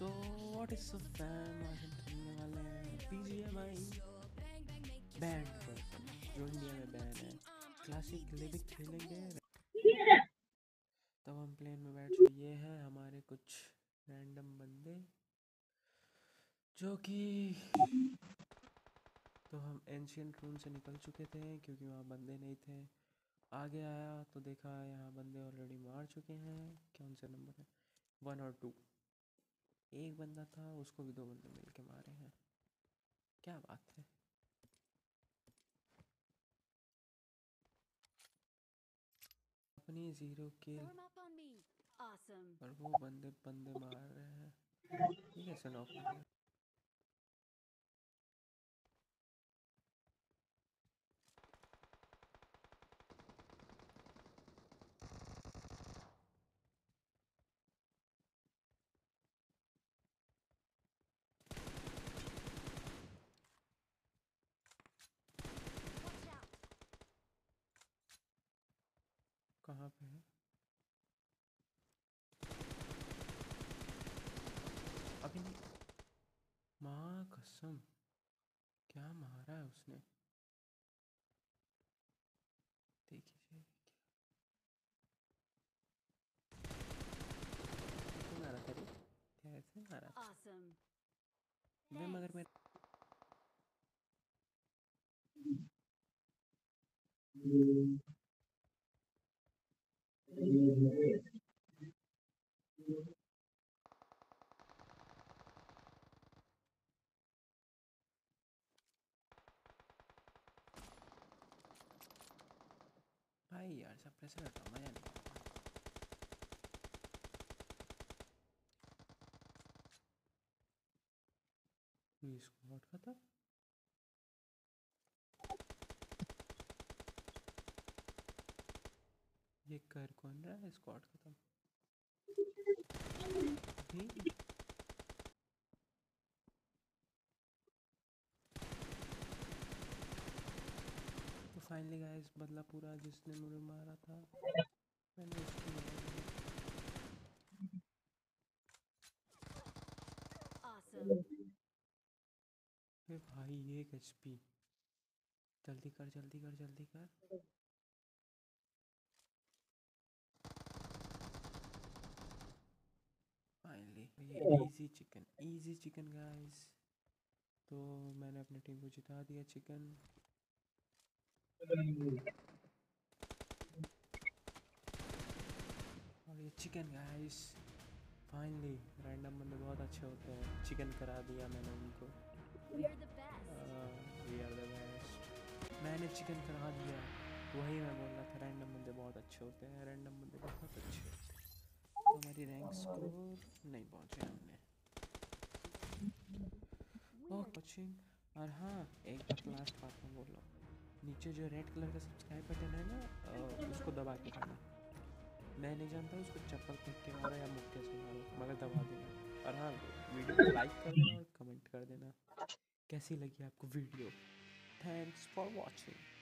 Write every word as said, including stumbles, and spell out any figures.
So what is up fam, आज हम खेलने वाले हैं बीजीएमआई बैंड पर जो इंडिया में बैन है। क्लासिक लिविक खेलेंगे। तब हम प्लेन में बैठ चुके। ये हैं हमारे कुछ रैंडम बंदे जो कि तो हम एंशियंट रूम से निकल चुके थे क्योंकि वहाँ बंदे नहीं थे। आगे आया तो देखा यहाँ बंदे ऑलरेडी मार चुके हैं। कौन सा नंबर है? वन और टू। एक बंदा था, उसको भी दो बंदे मिल के मारे हैं। क्या बात है। अपनी जीरो किल और वो बंदे बंदे मार रहे हैं। ये कैसे नॉक हो गया? कहाँ पे है? अभी नहीं। माँ कसम, क्या मारा है उसने। देखिए क्या मारा था रे, क्या ऐसे मारा था? मैं मगर मैं भाई यार सब प्रेशर हटाओ, मजा नहीं। ये स्क्वाड का था। ये कर कौन रहा है? स्क्वाड खत्म। तो फाइनली गाइस बदला पूरा। जिसने मुझे मारा था मैंने उसकी मारी। ए भाई एक एचपी। जल्दी कर जल्दी कर जल्दी कर। फाइनली ये easy chicken, easy chicken guys. तो मैंने अपनी टीम को जिता दिया चिकन। और ये चिकन गाइस फाइनली। रैंडम बंदे बहुत अच्छे होते हैं। चिकन करा दिया मैंने उनको। We are the best. मैंने चिकन करा दिया। वही मैं बोल रहा था, रैंडम बंदे बहुत अच्छे होते हैं। रैंडम बंदे बहुत अच्छे होते हैं। तो हमारी रैंक स्कोर नहीं पहुँचे हमने। Oh coaching. और हाँ, एक बात लास्ट बात मैं बोल रहा हूँ, नीचे जो रेड कलर का सब्सक्राइब बटन है ना, उसको दबा के खाना। मैं नहीं जानता उसको चप्पल फेंक के मारो या मुक्के से मारो, मगर दबा देना। और हाँ, वीडियो को लाइक कर देना और कमेंट कर देना कैसी लगी आपको वीडियो। Thanks for watching.